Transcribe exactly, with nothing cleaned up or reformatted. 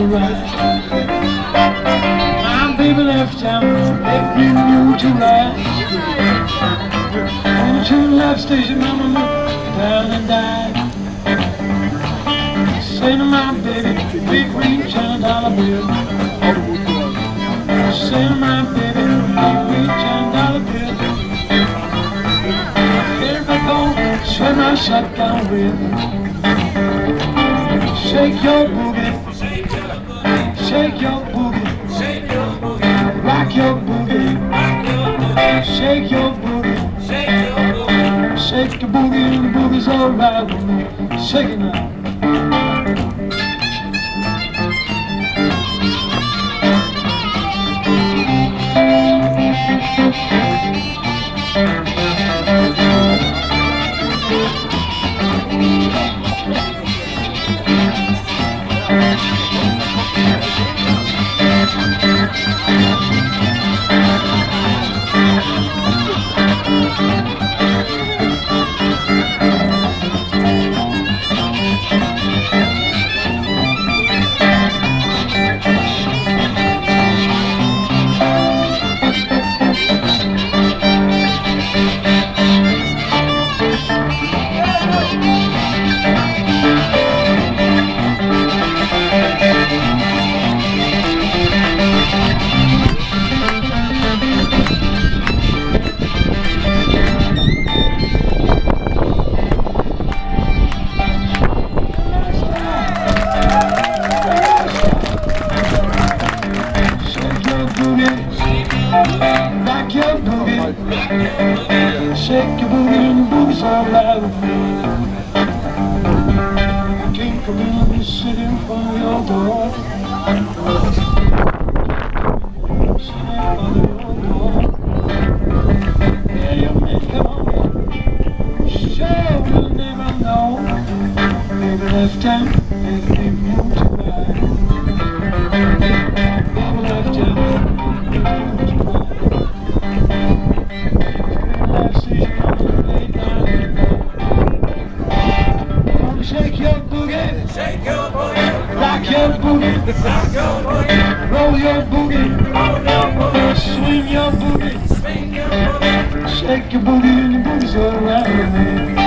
to ride. My baby left town, left me new to ride. On to the left station, mama looked down and died. Say to my baby, big green ten dollar bill. Say to my baby, big green ten dollar bill. Here I go, swing my shotgun with. Shake your boogie, shake your boogie, shake your boogie, rock your boogie, rock your boogie, shake your boogie, shake your boogie, shake your boogie, and the boogie's alright with me. Shake it now. Rock your boogie, shake your boogie, and the boogie's alright with me. I came from in the city in front of your door. Sitting in front of your door. Yeah, you make it on. Sure, we'll never know. Baby left town, baby moved to ride. Baby left town. Shake your boogie, shake your boogie, rock your boogie, rock your boogie, roll your boogie, roll your boogie, swing your boogie, swing your boogie, shake your boogie, and the boogie's alright with me.